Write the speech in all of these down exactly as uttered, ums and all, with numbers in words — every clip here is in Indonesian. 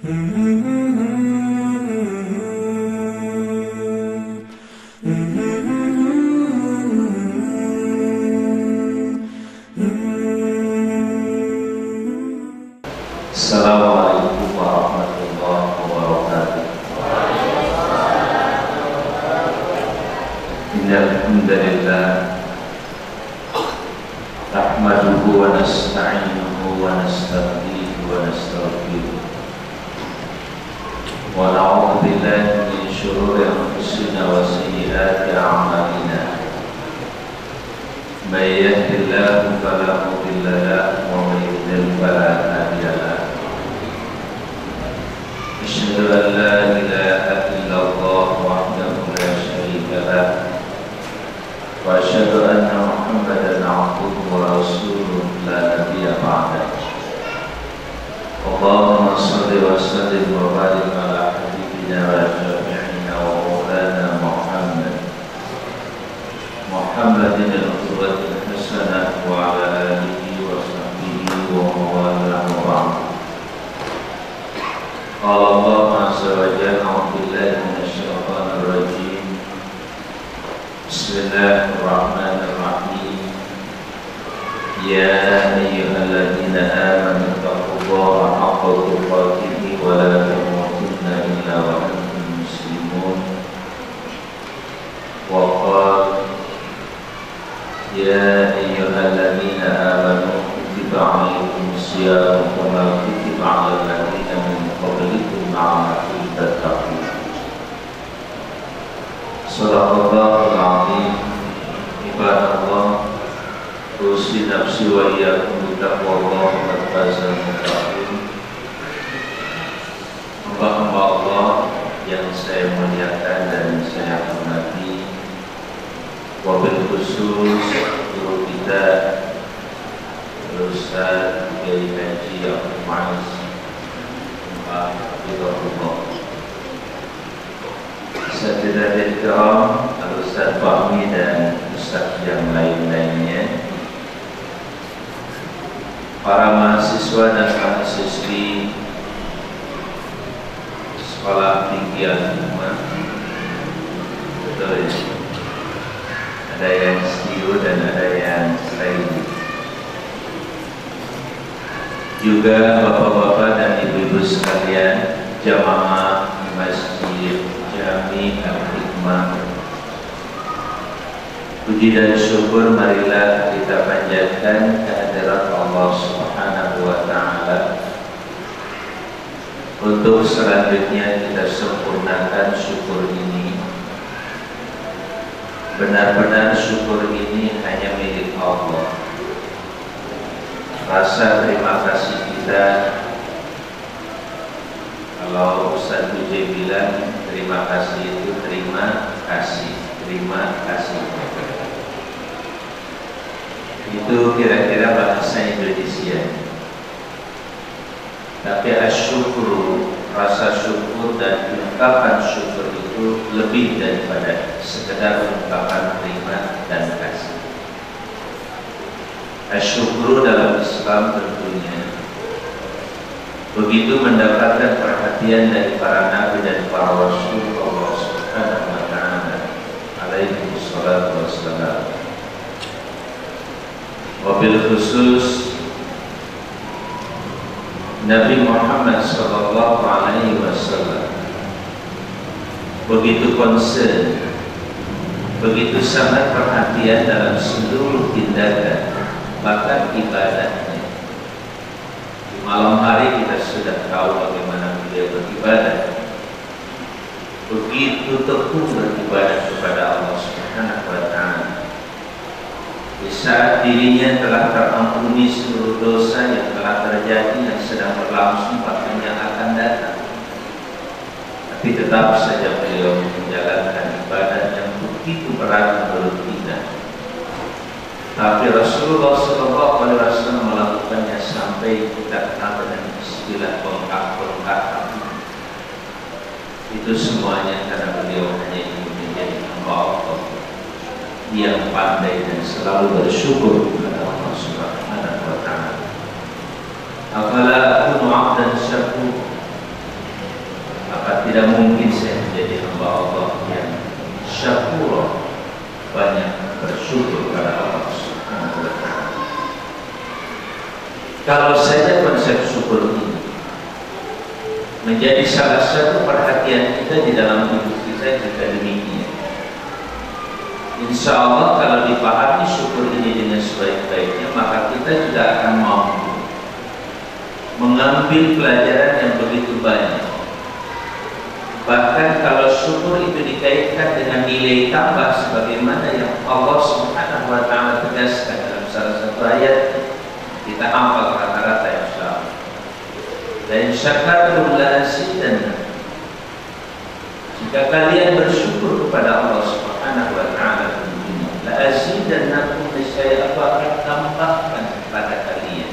Assalamualaikum warahmatullahi wabarakatuh. Innal hamdalillah nahmaduhu wa nasta'inuhu wa nastaghfiruhu wa nastaghfiruh wa na'udzu billahi min shururi anfusina wa sayyiati a'malina. May yahdihillahu fala mudilla lahu wa may yudlil fala hadiya lahu. Asyhadu an la ilaha illallah wahdahu la syarika lahu wa asyhadu anna Muhammadan 'abduhu wa rasuluhu la nabiyya ba'dahu. Allahumma shalli wa sallim wa barik ala habibina wa syafi'ina wa maulana Muhammad Muhammadin al-qudwatil hasanah wa ala alihi wa sahbihi wa maulana wa ba'd. Qala Allah azza wa jalla, a'udzu billahi minasy syaithanir rajim. Bismillahirrahmanirrahim. Ya ayyuhalladzina amanu taqullaha haqqa tuqatih wa la tamutunna illa wa antum muslimun. Wa qala ya ayyuhalladzina amanu kutiba 'alaikumus siyam kama kutiba 'alal ladzina min qablikum la'allakum tattaqun. Shadaqallahul 'azim. Ibadallah, usi nafsi wa iyyakum bittaqwallahi qad fazal muttaqun. Hamba-hamba Allah yang saya muliakan dan saya hormati, wabil khusus guru kita Ustaz Kiai Haji Abdul Ma'is Hafizahullah, Saudara Kiram Ustaz Fahmi dan Ustaz yang lain-lainnya, para mahasiswa dan mahasiswi Sekolah Tinggi Al-Hikmah. Betul ya? Ada yang studio dan ada yang lain. Juga bapak-bapak dan ibu-ibu sekalian, jamaah Masjid Jami Al-Hikmah. Puji dan syukur marilah kita panjatkan kehadirat Allah Subhanahu wa Ta'ala. Untuk selanjutnya kita sempurnakan syukur ini. Benar-benar syukur ini hanya milik Allah. Rasa terima kasih kita, kalau Ustaz Bujai bilang terima kasih itu terima kasih, terima kasih. Itu kira-kira bahasa Indonesia. Tapi asyukru, rasa syukur dan ungkapan syukur itu lebih daripada sekedar ungkapan terima dan kasih. Asyukru dalam Islam tentunya begitu mendapatkan perhatian dari para nabi dan para rasul Allah Subhanahu wa Ta'ala alaihi salatu wassalam. Wabil khusus Nabi Muhammad sallallahu alaihi wasallam begitu concern, begitu sangat perhatian dalam seluruh tindakan, bahkan ibadahnya. Di malam hari kita sudah tahu bagaimana beliau beribadah. Begitu tekun beribadah kepada Allah Subhanahu wa Ta'ala. Di saat dirinya telah terampuni seluruh dosa yang telah terjadi, yang sedang berlangsung, bahkan yang akan datang, tapi tetap saja beliau menjalankan ibadah yang begitu berat menurut kita. Tapi Rasulullah Shallallahu Alaihi Wasallam melakukannya sampai kita kenal dengan istilah bengkak-bengkak. Itu semuanya karena beliau hanya ingin menjadi hamba Allah yang pandai dan selalu bersyukur kepada Allah Subhanahu wa Ta'ala. Afala akunu 'abdan syakur. tidak mungkin saya menjadi hamba Allah yang syakur, banyak bersyukur pada Allah Subhanahu wa Ta'ala. Kalau saja konsep syukur ini menjadi salah satu perhatian kita di dalam hidup kita jika demikian, insya Allah kalau dipahami syukur ini dengan sebaik-baiknya, maka kita juga akan mampu mengambil pelajaran yang begitu banyak. Bahkan kalau syukur itu dikaitkan dengan nilai tambah sebagaimana yang Allah Subhanahu wa Ta'ala tegaskan dalam salah satu ayat, kita hafal rata-rata insya Allah. Dan syakartum la azidannakum. Jika kalian bersyukur kepada Allah Subhanahu wa Ta'ala, la azidannakum, niscaya aku akan tambahkan kepada kalian.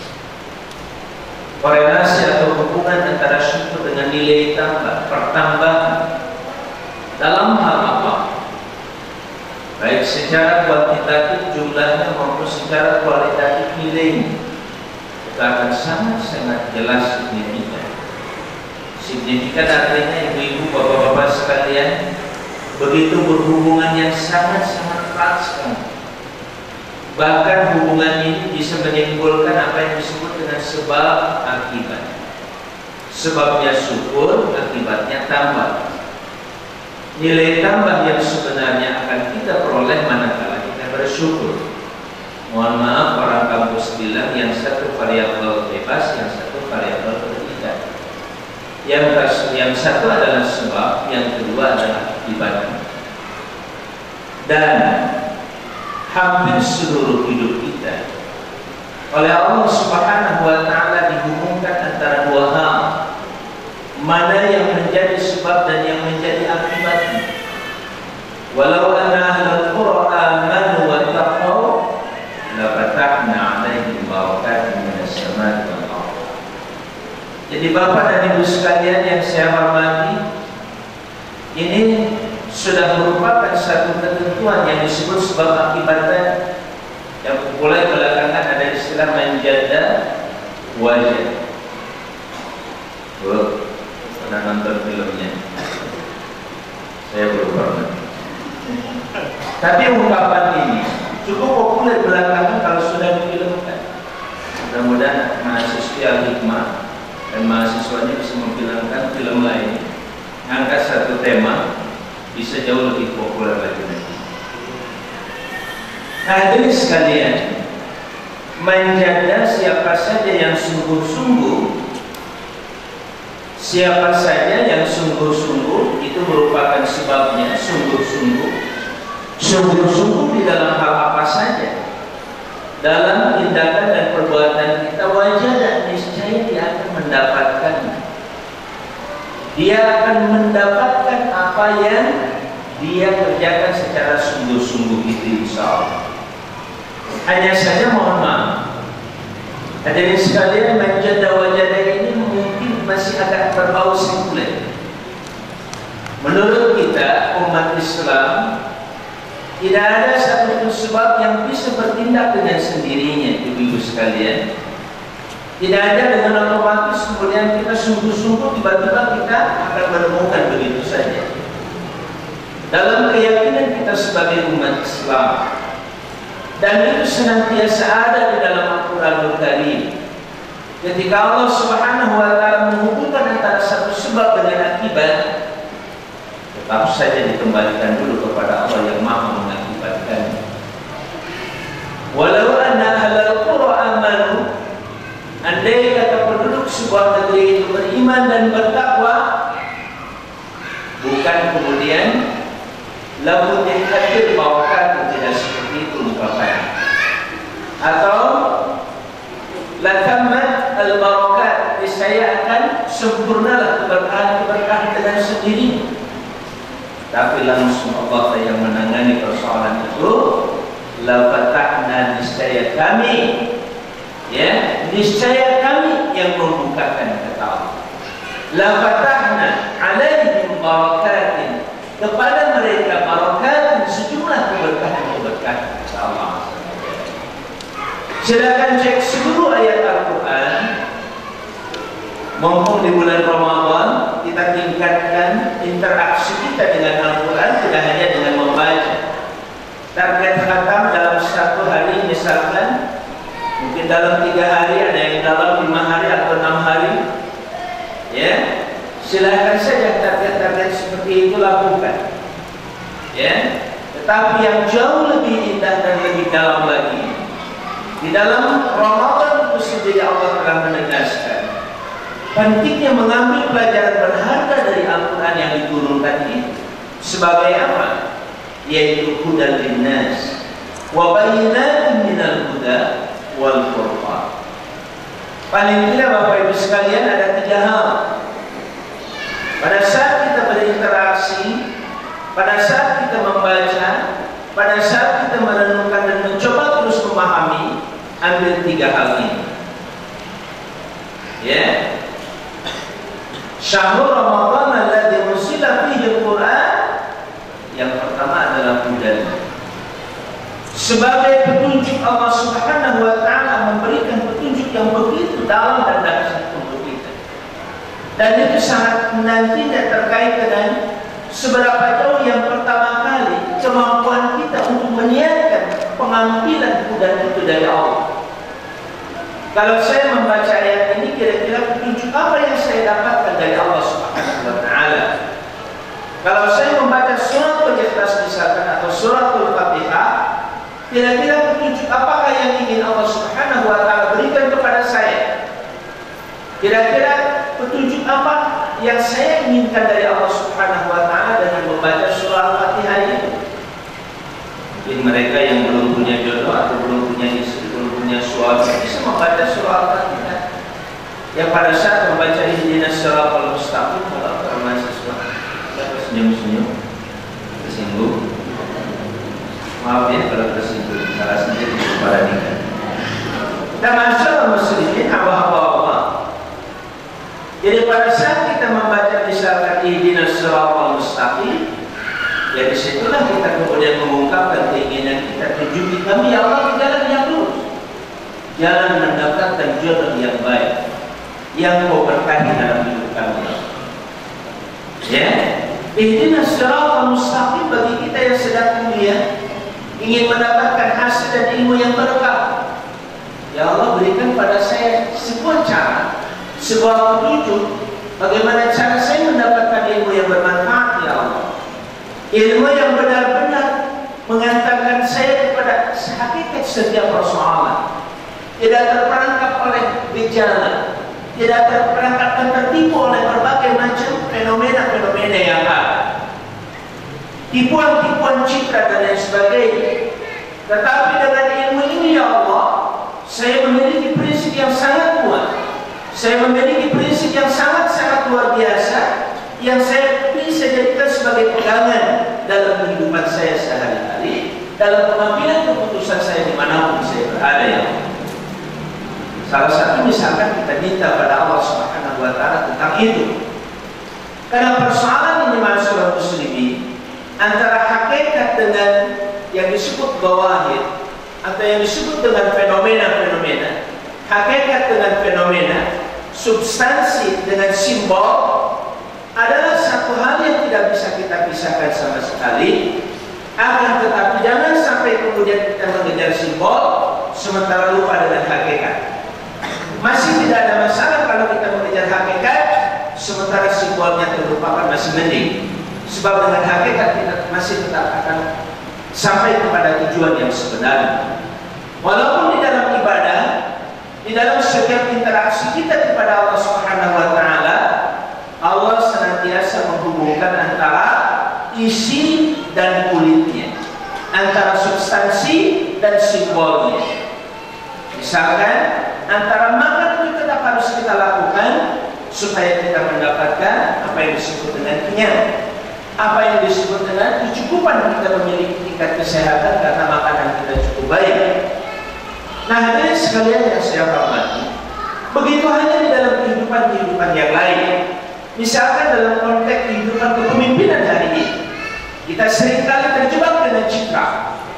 Korelasi atau hubungan antara syukur dengan nilai tambah, pertambahan dalam hal apa? Baik secara kuantitatif jumlahnya maupun secara kualitatif nilainya, kita akan sangat-sangat jelas signifikan. Signifikan artinya ibu-ibu, bapak-bapak sekalian, begitu berhubungan yang sangat-sangat erat sekali. Bahkan hubungan ini bisa menimbulkan apa yang disebut dengan sebab akibat. Sebabnya syukur, akibatnya tambah. Nilai tambah yang sebenarnya akan kita peroleh manakala kita bersyukur. Mohon maaf, orang kampus bilang yang satu variabel bebas, yang satu variabel berbeda. Yang, yang satu adalah sebab, yang kedua adalah akibat. Dan hampir seluruh hidup kita oleh Allah Subhanahu wa Ta'ala dihubungkan antara dua hal, mana yang menjadi sebab dan yang menjadi akibatnya. Walau anna ahlal qura amanu wa taqaw la fatahna 'alaihim barakatin minas samai wal ardh. Jadi Bapak dan Ibu sekalian yang saya hormati, ini sudah merupakan satu ketentuan yang disebut sebab akibatnya, yang mulai belakangan ada istilah menjada wajah. Oh, pernah nonton filmnya? Saya belum pernah. Tapi ungkapan ini cukup populer belakangan kalau sudah difilmkan. Mudah-mudahan mahasiswa Al-Hikmah dan mahasiswanya bisa memfilmkan film lain, angkat satu tema, bisa jauh lebih populer lagi nanti. Nah, jadi sekalian, menjaga siapa saja yang sungguh-sungguh, siapa saja yang sungguh-sungguh itu merupakan sebabnya. Sungguh-sungguh, sungguh-sungguh di dalam hal apa saja, dalam tindakan dan perbuatan kita, wajah dan niscaya dia akan mendapatkannya. Dia akan mendapatkan apa yang dia kerjakan secara sungguh-sungguh itu, insya Allah. Hanya saja mohon maaf, hadirin sekalian, menjada wajada ini mungkin masih agak berbau sekuler. Menurut kita umat Islam, tidak ada satu sebab yang bisa bertindak dengan sendirinya, ibu-ibu sekalian. Tidak ada dengan otomatis kemudian kita sungguh-sungguh tiba-tiba kita akan menemukan begitu saja. Dalam keyakinan kita sebagai umat Islam, dan itu senantiasa ada di dalam Al-Quranul Karim. Ketika Allah Subhanahu wa Ta'ala menghubungkan antara satu sebab dengan akibat, tetap saja dikembalikan dulu kepada Allah yang Maha mengakibatkan. Walau anna ahlal qura amanu, andai kata penduduk sebuah negeri itu beriman dan bertakwa, bukan kemudian lalu dihadir bawakan, tidak seperti itu ungkapannya, atau latammat al-barakat, niscaya akan sempurnalah keberkahan-keberkahan dengan sendirinya. Tapi langsung Allah yang menangani persoalan itu. La fatahna, niscaya kami, ya, niscaya kami yang membukakan, kata Allah. La fatahna alaihim barakatin, kepada mereka barakatin, sejumlah keberkahan-keberkahan, kata Allah. Silakan cek seluruh ayat Al-Quran, mumpung di bulan Ramadan kita tingkatkan Silakan saja target-target seperti itu lakukan. Ya, tetapi yang jauh lebih indah dan lebih dalam lagi, di dalam Ramadan itu sendiri Allah telah menegaskan pentingnya mengambil pelajaran berharga dari Al-Quran yang diturunkan itu. Sebagai apa? Yaitu hudan linnas wa bayyinatin minal huda wal furqan. Paling tidak Bapak Ibu sekalian, ada tiga hal. Pada saat kita berinteraksi, pada saat kita membaca, pada saat kita merenungkan dan mencoba terus memahami, ambil tiga hal ini. Ya. Syahrul Ramadan alladzi unzila fihi al-Qur'an. Yang pertama adalah hudan. Sebagai petunjuk Allah Subhanahu wa taala memberikan petunjuk yang begitu dalam dan dahsyat untuk kita. Dan itu sangat nantinya terkait dengan seberapa jauh yang pertama kali kemampuan kita untuk meniatkan pengambilan hudan itu dari Allah. Kalau saya membaca ayat ini, kira-kira petunjuk apa yang saya dapatkan dari Allah Subhanahu wa taala? Kalau saya membaca surat Al-Ikhlas misalkan atau surat Al-Fatihah, kira-kira petunjuk apakah yang ingin Allah Subhanahu wa taala berikan kepada saya? Kira-kira petunjuk apa yang saya inginkan dari Allah Subhanahu wa taala dengan membaca surah Al-Fatihah ini? Mungkin mereka yang belum punya jodoh atau belum punya istri, belum punya suami, bisa membaca surah Al-Fatihah. Yang pada saat membaca ihdinas siratal mustaqim, kalau mahasiswa senyum-senyum, tersinggung. Maaf ya kalau tersinggung, salah sendiri kepada nikah. Dan masyarakat muslimin, hamba-hamba Allah. Jadi pada saat kita membaca misalkan ihdinas siratal mustaqim, ya disitulah kita kemudian mengungkapkan keinginan kita, tunjuki kami ya Allah jalan yang lurus, jalan mendapatkan jodoh yang baik, yang kau berkahi dalam hidup kami. Ya. Ihdinas siratal mustaqim bagi kita yang sedang mulia, ingin mendapatkan hasil dan ilmu yang berkah. Ya Allah, berikan pada saya sebuah cara, sebuah petunjuk bagaimana cara saya mendapatkan ilmu yang bermanfaat ya Allah. Ilmu yang benar-benar mengantarkan saya kepada hakikat setiap persoalan, tidak terperangkap oleh gejala, tidak terperangkap dan tertipu oleh berbagai macam fenomena-fenomena yang ada, tipuan-tipuan citra dan lain sebagainya. Tetapi dengan ilmu ini ya Allah, saya memiliki prinsip yang sangat kuat, saya memiliki prinsip yang sangat-sangat luar biasa, yang saya bisa jadikan sebagai pegangan dalam kehidupan saya sehari-hari, dalam pengambilan keputusan saya dimanapun saya berada ya Allah. Salah satu misalkan kita minta pada Allah Subhanahu wa taala tentang itu. Karena persoalan ini masyarakat muslimin antara hakikat dengan yang disebut bawahid atau yang disebut dengan fenomena-fenomena, hakikat dengan fenomena, substansi dengan simbol adalah satu hal yang tidak bisa kita pisahkan sama sekali. Akan tetapi jangan sampai kemudian kita mengejar simbol sementara lupa dengan hakikat. Masih tidak ada masalah kalau kita mengejar hakikat sementara simbolnya terlupakan, masih mending. Sebab dengan hakikat kita masih tetap akan sampai kepada tujuan yang sebenarnya. Walaupun di dalam ibadah, di dalam setiap interaksi kita kepada Allah Subhanahu wa taala, Allah senantiasa menghubungkan antara isi dan kulitnya, antara substansi dan simbolnya. Misalkan antara makan itu tetap harus kita lakukan supaya kita mendapatkan apa yang disebut dengan kenyang, apa yang disebut dengan kecukupan, kita memiliki tingkat kesehatan karena makanan kita cukup baik. Nah, hadirin sekalian yang saya hormati, begitu hanya di dalam kehidupan-kehidupan yang lain. Misalkan dalam konteks kehidupan kepemimpinan hari ini, kita seringkali terjebak dengan citra.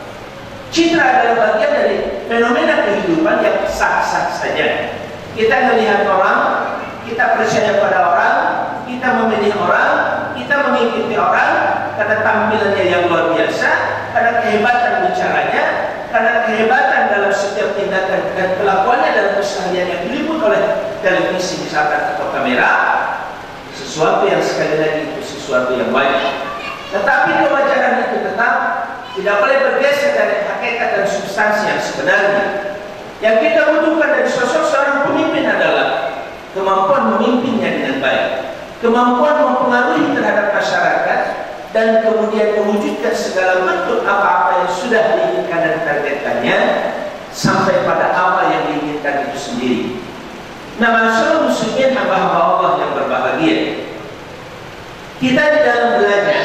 Citra adalah bagian dari fenomena kehidupan yang sah-sah saja. Kita melihat orang, kita percaya pada orang, kita memilih orang, kita mengikuti orang karena tampilannya yang luar biasa, karena kehebatan bicaranya, karena kehebatan dalam setiap tindakan dan kelakuannya dalam keseharian yang diliput oleh televisi misalkan atau kamera. sesuatu yang sekali lagi itu sesuatu yang wajar. Tetapi kewajaran itu tetap tidak boleh bergeser dari hakikat dan substansi yang sebenarnya. Yang kita butuhkan dari sosok seorang pemimpin adalah kemampuan memimpinnya dengan baik, kemampuan mempengaruhi terhadap masyarakat, dan kemudian mewujudkan segala bentuk apa-apa yang sudah diinginkan dan ditargetkannya sampai pada apa yang diinginkan itu sendiri. Nah, masyaallah muslimin hamba-hamba Allah yang berbahagia, kita di dalam belajar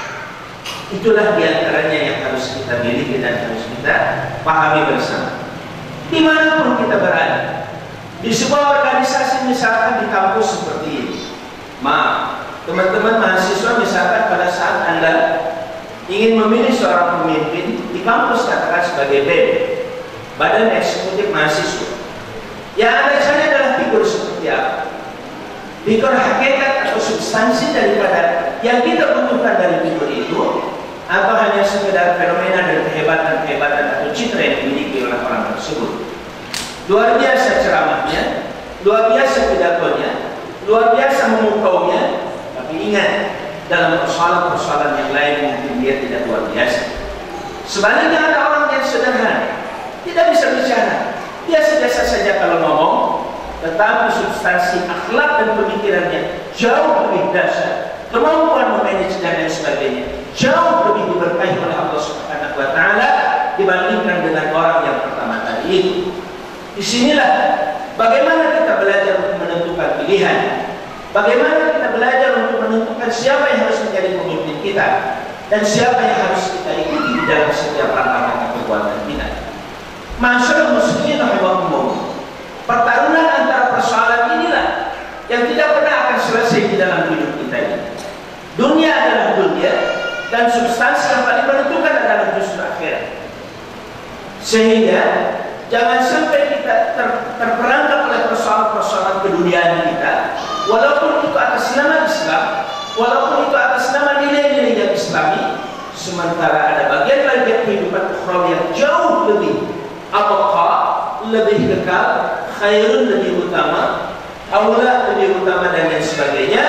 itulah diantaranya yang harus kita miliki dan harus kita pahami bersama. Dimanapun kita berada, di sebuah organisasi misalkan di kampus seperti ini, maaf teman-teman mahasiswa, misalkan pada saat Anda ingin memilih seorang pemimpin di kampus, katakan sebagai B E M, Badan Eksekutif Mahasiswa, yang Anda cari adalah figur seperti apa? Figur hakikat atau substansi daripada yang kita butuhkan dari figur itu, atau hanya sekedar fenomena dan kehebatan-kehebatan atau citra yang dimiliki oleh orang tersebut. Luar biasa ceramahnya, luar biasa pidatonya, luar biasa memukaunya, tapi ingat, dalam persoalan-persoalan yang lain mungkin dia tidak luar biasa. Sebaliknya ada orang yang sederhana, tidak bisa bicara, biasa-biasa saja kalau ngomong, tetapi substansi akhlak dan pemikirannya jauh lebih dahsyat, kemampuan memanage dan lain sebagainya jauh lebih diberkahi oleh Allah Subhanahu wa taala dibandingkan dengan orang yang pertama tadi itu. Disinilah bagaimana kita belajar untuk menentukan pilihan, bagaimana kita belajar untuk menentukan siapa yang harus menjadi pemimpin kita dan siapa yang harus kita ikuti di dalam setiap langkah dan perbuatan kita. Masyaallah muslimin rahimakumullah, pertarungan antara persoalan inilah yang tidak pernah akan selesai di dalam hidup kita ini. Dunia adalah dunia, dan substansi yang paling menentukan adalah justru akhirat. Sehingga jangan sampai kita ter, terperangkap oleh persoalan-persoalan keduniaan kita, walaupun itu atas nama Islam, walaupun itu atas nama nilai-nilai yang Islami, sementara ada bagian-bagian kehidupan ukhrawi yang jauh lebih abqa, lebih kekal, khairun lebih utama, aula lebih utama dan lain sebagainya,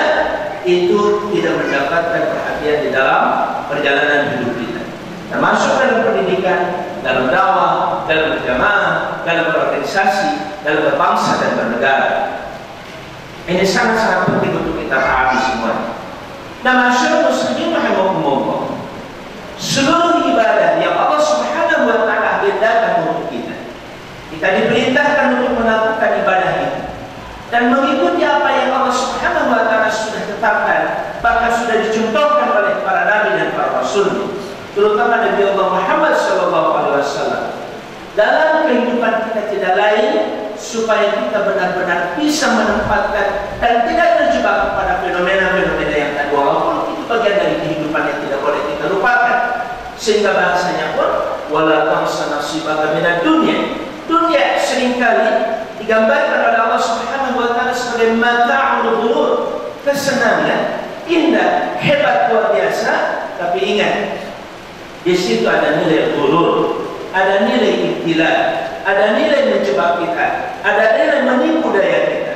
itu tidak mendapatkan perhatian di dalam perjalanan hidup kita, termasuk dalam pendidikan, dalam dakwah, dalam berjamaah, dalam berorganisasi, dalam berbangsa dan bernegara. Ini sangat-sangat penting untuk kita pahami semua. Nah, masyaallah muslimin rahimakumullah, seluruh ibadah yang Allah Subhanahu wa taala agendakan untuk kita, kita diperintahkan untuk melakukan ibadah itu dan mengikuti apa yang Allah Subhanahu wa taala sudah tetapkan, bahkan sudah dicontohkan oleh para nabi dan para rasul, terutama Nabi Allah Muhammad sallallahu alaihi wasallam. Dalam kehidupan kita tidak lain supaya kita benar-benar bisa menempatkan dan tidak terjebak kepada fenomena-fenomena yang tadi, walaupun itu bagian dari kehidupan yang tidak boleh kita lupakan. Sehingga bahasanya pun wala tansa nasibaka minad dunya. Dunia seringkali digambarkan oleh Allah Subhanahu wa taala sebagai mata'ul ghurur, kesenangan indah, hebat, luar biasa, tapi ingat, di situ ada nilai ghurur, ada nilai ibtila, ada nilai menjebak kita, ada nilai menipu daya kita.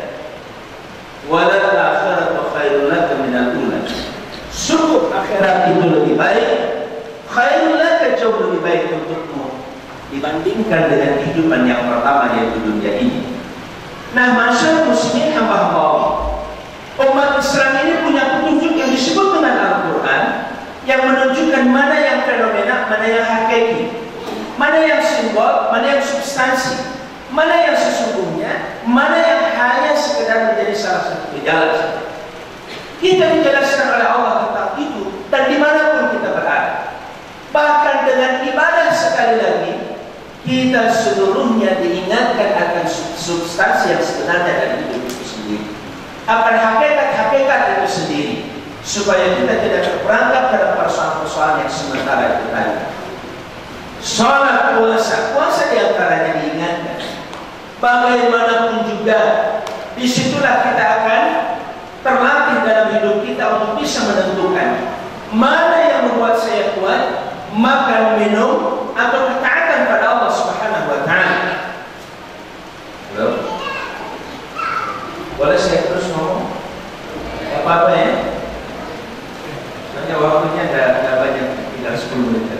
Wal akhiratu khairul laka minal ula. Sungguh akhirat itu lebih baik, khairul laka jauh lebih baik untukmu dibandingkan dengan kehidupan yang pertama, yaitu dunia ini. Nah, masyaallah muslimin hamba-hamba Allah, umat Islam ini punya petunjuk yang disebut dengan Al-Quran, yang menunjukkan mana yang fenomena, mana yang hakiki, mana yang simbol, mana yang substansi, mana yang sesungguhnya, mana yang hanya sekedar menjadi salah satu gejala. Kita dijelaskan oleh Allah tentang itu dan dimanapun kita berada. Bahkan dengan ibadah sekali lagi, kita seluruhnya diingatkan akan substansi yang sebenarnya dari hidup itu sendiri, akan hakikat-hakikat itu sendiri, supaya kita tidak terperangkap dalam persoalan-persoalan yang sementara itu tadi. Sholat, puasa, puasa diantaranya diingatkan. Bagaimanapun juga, disitulah kita akan terlatih dalam hidup kita untuk bisa menentukan mana yang membuat saya kuat, makan, minum, atau ketaatan pada Allah Subhanahu wa taala. Halo? Boleh saya terus ngomong? apa-apa ya. Soalnya waktunya nggak banyak, tinggal sepuluh menit.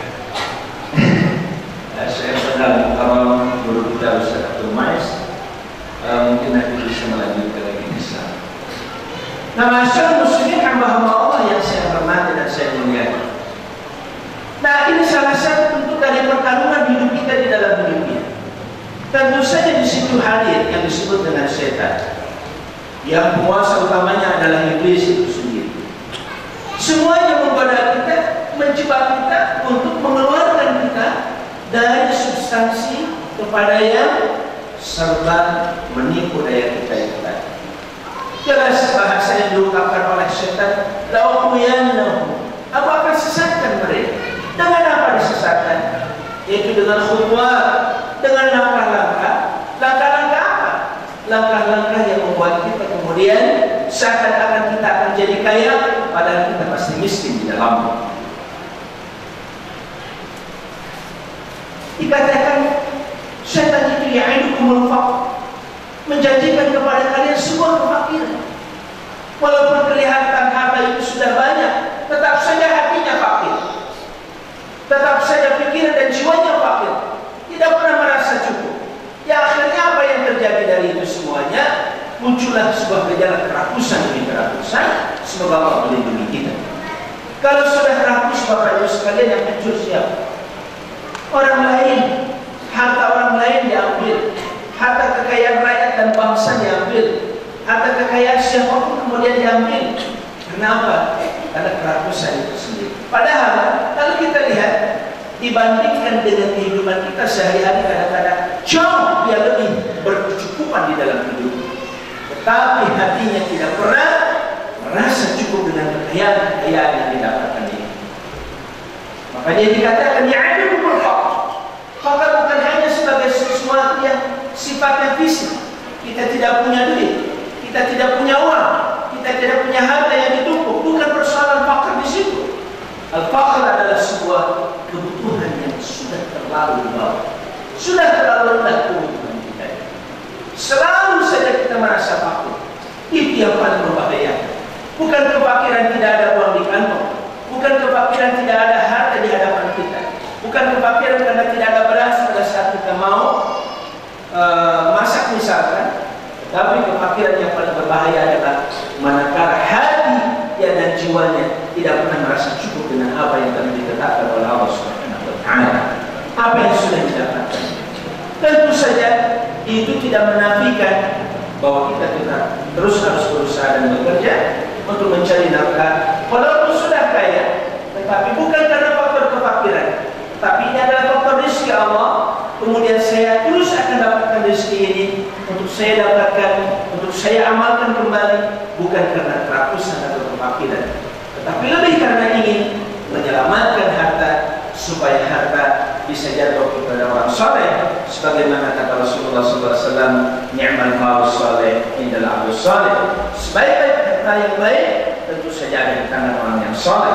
Saya kenal kalau guru kita Ustaz Abdul Mais, uh, mungkin nanti bisa melanjutkan lagi di sana. Nah, masyarakat muslimin hamba-hamba Allah yang saya hormati dan saya muliakan. Nah, ini salah satu bentuk dari pertarungan hidup kita di dalam dunia. Tentu saja di situ hadir yang disebut dengan setan, yang penguasa utamanya adalah iblis itu sendiri. Semuanya menggoda kita, menjebak kita untuk mengeluarkan kita dari substansi kepada yang serba menipu daya kita itu tadi. Jelas bahasa yang diungkapkan oleh setan, la'uqwiyannahu, aku akan sesatkan mereka. Dengan apa disesatkan? Yaitu dengan khutwat, dengan langkah-langkah. Langkah-langkah apa? Langkah-langkah yang membuat kita kemudian seakan-akan kita akan jadi kaya, padahal kita pasti miskin di dalamnya. Dikatakan setan itu ya'idukumul faqr, menjanjikan kepada kalian sebuah kefakiran. Walaupun kelihatan harta itu sudah banyak, tetap saja hatinya fakir, tetap saja pikiran dan jiwanya fakir, tidak pernah merasa cukup. Ya, akhirnya apa yang terjadi dari itu semuanya? Muncullah sebuah gejala kerakusan demi kerakusan. Semoga Allah melindungi kita. Kalau sudah rakus, Bapak Ibu sekalian, yang hancur siapa? Orang lain, harta orang lain diambil, harta kekayaan rakyat dan bangsa diambil, harta kekayaan siapapun kemudian diambil. Kenapa? Karena kerakusan itu sendiri. Padahal kalau kita lihat, dibandingkan dengan kehidupan kita sehari-hari, kadang-kadang jauh dia lebih berkecukupan di dalam hidup, tetapi hatinya tidak pernah merasa cukup dengan kekayaan-kekayaan yang didapatkan ini. Makanya dikatakan ya'idul faqr. Faqr bukan hanya sebagai sesuatu yang sifatnya fisik. Kita tidak punya duit, kita tidak punya uang, kita tidak punya harta yang ditumpuk. Bukan persoalan faqr di situ. Al-faqr adalah sebuah kebutuhan yang sudah terlalu bawah, sudah terlalu rendah kebutuhan kita. Selalu saja kita merasa fakir. Itu yang paling membahayakan. Bukan kefakiran tidak ada uang di kantong, bukan kefakiran tidak ada harta di hadapan kita, bukan kefakiran karena tidak ada beras pada saat kita mau uh, masak misalkan, tapi kefakiran yang paling berbahaya adalah manakala hati ya dan jiwanya tidak pernah merasa cukup dengan apa yang telah ditetapkan oleh Allah Subhanahu wa taala, apa yang sudah didapatkan. Tentu saja itu tidak menafikan bahwa kita tetap terus harus berusaha dan bekerja untuk mencari nafkah walaupun sudah kaya, tetapi bukan karena faktor kefakiran, tapi ini adalah faktor rezeki Allah. Kemudian saya terus akan dapatkan rezeki ini untuk saya dapatkan, untuk saya amalkan kembali, bukan karena kerakusan atau kefakiran, tetapi lebih karena ingin menyelamatkan harta supaya harta bisa jatuh kepada orang soleh, sebagaimana kata Rasulullah sallallahu alaihi wasallam, ni'mal malu soleh indal abdu soleh. Sebaik-baik harta yang baik tentu saja ada di tangan orang yang soleh.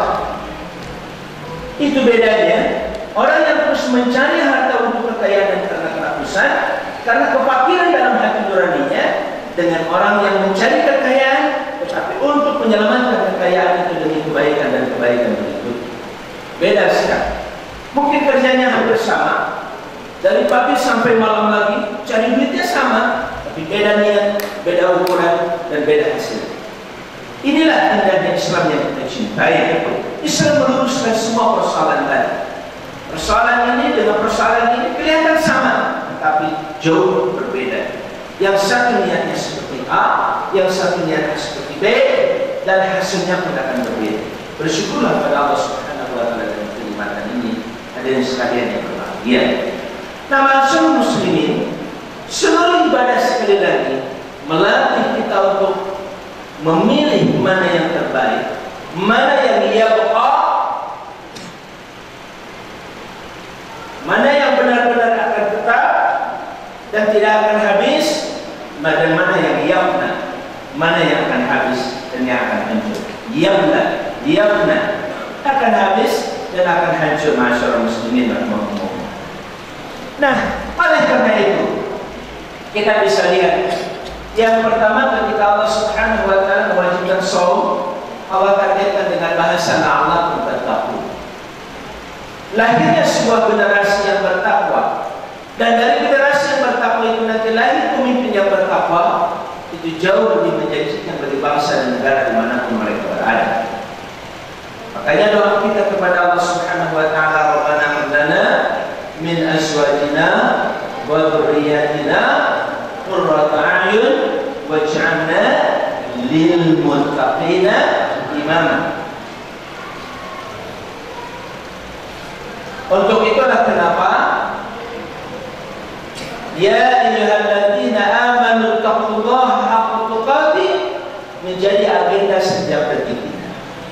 Itu bedanya orang yang terus mencari harta untuk kekayaan dan karena kerakusan, karena kefakiran dalam hati nuraninya, dengan orang yang mencari kekayaan tetapi untuk menyelamatkan kekayaan itu demi kebaikan dan kebaikan berikut. Beda sekali. Mungkin kerjanya hampir sama, dari pagi sampai malam lagi, cari duitnya sama, tapi beda niat, beda ukuran, dan beda hasil. Inilah indahnya Islam yang kita cintai. Islam meluruskan semua persoalan tadi. Persoalan ini dengan persoalan ini kelihatan sama, tetapi jauh berbeda. Yang satu niatnya seperti A, yang satu niatnya seperti B, dan hasilnya pun akan berbeda. Bersyukurlah pada Allah Subhanahu wa taala dengan kenikmatan ini. Hadirin sekalian yang berbahagia. Nah, masyarakat muslimin, seluruh ibadah sekali lagi melatih kita untuk memilih mana yang terbaik, mana yang yabqa, mana yang benar-benar akan tetap dan tidak akan habis, dan mana yang yafna, mana yang akan habis dan yang akan hancur. Yafna, yafna akan habis dan akan hancur, masyarakat muslimin rahimahumullah. Nah, oleh karena itu kita bisa lihat yang pertama ketika Allah Subhanahu wa taala mewajibkan sholat asa la'allakum tattaqun. Lahirnya sebuah generasi yang bertakwa, dan dari generasi yang bertakwa itu nanti lahir pemimpin yang bertakwa, itu jauh lebih menjanjikan bagi bangsa dan negara dimanapun mereka berada. Makanya doa kita kepada Allah Subhanahu Wa Taala, Rabbana hab lana min azwajina wa dhurriyyatina qurrata a'yun waj'alna lil muttaqina imama. Untuk itulah kenapa ya ayyuhalladzina amanu taqullaha haqqa tuqatih menjadi agenda setiap detik kita.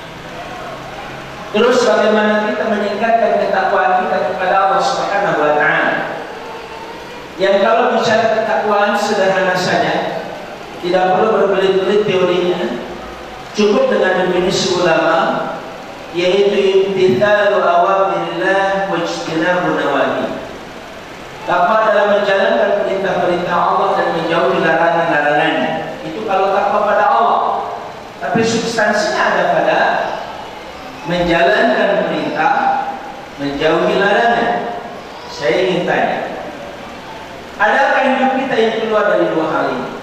Terus bagaimana kita meningkatkan ketakwaan kita kepada Allah Subhanahu Wa Taala. Yang kalau bicara ketakwaan sederhana saja, tidak perlu berbelit-belit teorinya, cukup dengan definisi ulama, yaitu imtithalu awamirillah wa ijtinabu nawahi. Takwa dalam menjalankan perintah-perintah Allah dan menjauhi larangan-larangannya. Itu kalau takwa pada Allah. Tapi substansinya ada pada menjalankan perintah, menjauhi larangan. Saya ingin tanya, adakah hidup kita yang keluar dari dua hal ini?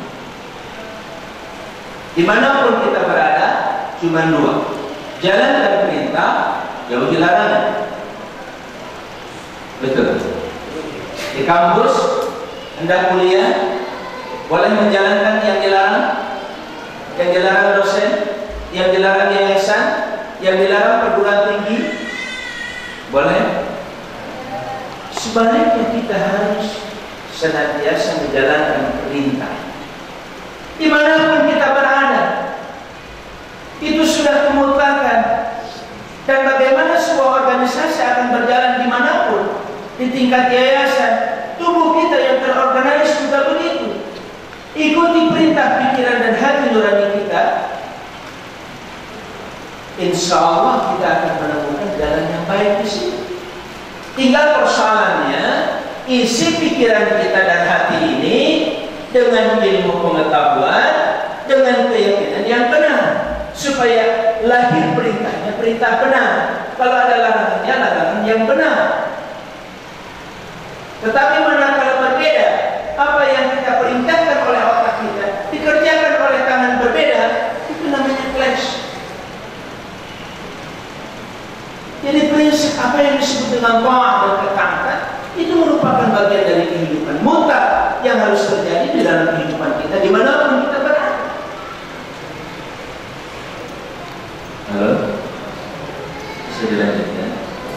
Dimanapun kita berada, cuma dua: jalankan perintah, jauhi larangan. Betul. Di kampus, hendak kuliah, boleh menjalankan yang dilarang, yang dilarang dosen, yang dilarang yayasan, yang dilarang perguruan tinggi, boleh. Sebaliknya kita harus senantiasa menjalankan perintah dimanapun kita berada. Itu sudah kemutlakan. Dan bagaimana sebuah organisasi akan berjalan dimanapun, di tingkat yayasan, tubuh kita yang terorganisasi juga begitu. Ikuti perintah pikiran dan hati nurani kita, insya Allah kita akan menemukan jalan yang baik di sini. Tinggal persoalannya, isi pikiran kita dan hati ini dengan ilmu pengetahuan, dengan keyakinan yang benar, supaya lahir perintahnya perintah benar. Kalau ada larangannya, larangan yang benar. Tetapi manakala berbeda, apa yang kita perintahkan oleh otak kita dikerjakan oleh tangan berbeda, itu namanya clash. Jadi prinsip apa yang disebut dengan ta'ah dan ketaatan itu merupakan bagian dari kehidupan mutlak yang harus terjadi di dalam kehidupan kita dimanapun kita berada. Halo, bisa dilanjutkan?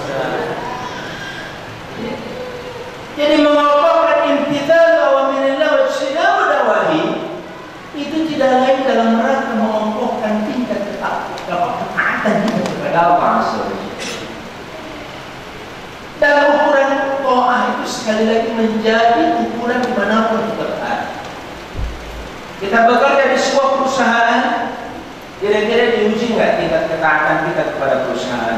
Ya. Jadi mengokohkan imtithal awamirillah wa ijtinabu nawahi itu tidak lain dalam rangka mengokohkan tingkat ketaatan kita kepada Allah Azza wa Jalla. Dalam ukuran ta'ah itu sekali lagi menjadi ukuran dimanapun kita berada. Kita bekerja di sebuah perusahaan, kira-kira diuji nggak tingkat ketaatan kita kepada perusahaan?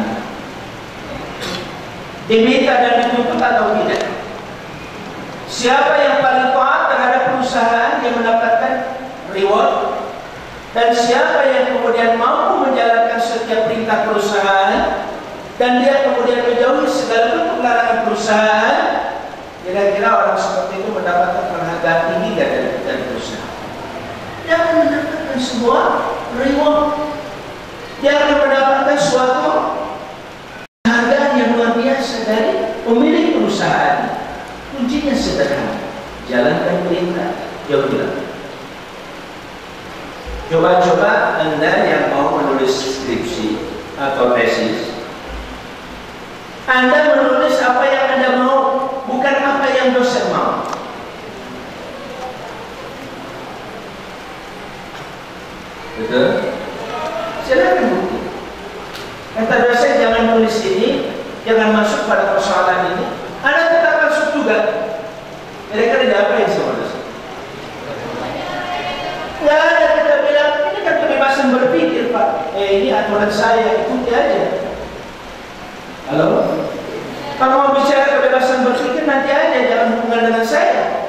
Diminta dan dituntut atau tidak? Siapa yang paling taat terhadap perusahaan yang mendapatkan reward, dan siapa yang kemudian mampu menjalankan setiap perintah perusahaan dan dia kemudian menjauhi segala bentuk larangan perusahaan, kira-kira orang seperti itu mendapatkan penghargaan tinggi dari, dari perusahaan. Dia akan mendapatkan sebuah reward, dia akan mendapatkan suatu penghargaan yang luar biasa dari pemilik perusahaan. Kuncinya sederhana: jalankan perintah, jauhi larangan. Coba-coba Anda yang mau menulis skripsi atau tesis, Anda menulis apa yang Anda mau, bukan apa yang dosen mau. Betul? Silakan bukti. Kata dosen jangan tulis ini, jangan masuk pada persoalan ini, Anda tetap masuk juga. Kira-kira diapain sama dosen? Nggak ada, kita bilang ini kan kebebasan berpikir Pak. Eh ini aturan saya, ikuti aja. Halo? Kalau mau bicara kebebasan berpikir nanti aja, jangan hubungan dengan saya.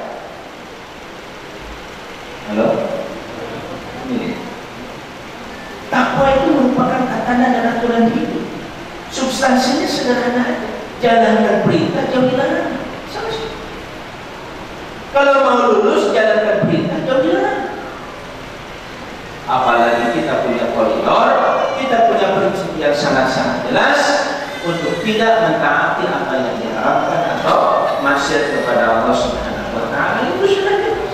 Halo? Ini. Takwa itu merupakan kata tatanan dan aturan hidup. Substansinya sederhana aja. Jalankan perintah, jauhi larangan. Selesai. Kalau mau lulus, jalankan perintah, jauhi larangan. Apalagi kita punya koridor, kita punya prinsip yang sangat-sangat jelas untuk tidak mentaati apa yang diharapkan atau maksiat kepada Allah Subhanahu wa Ta'ala. Itu sudah jelas.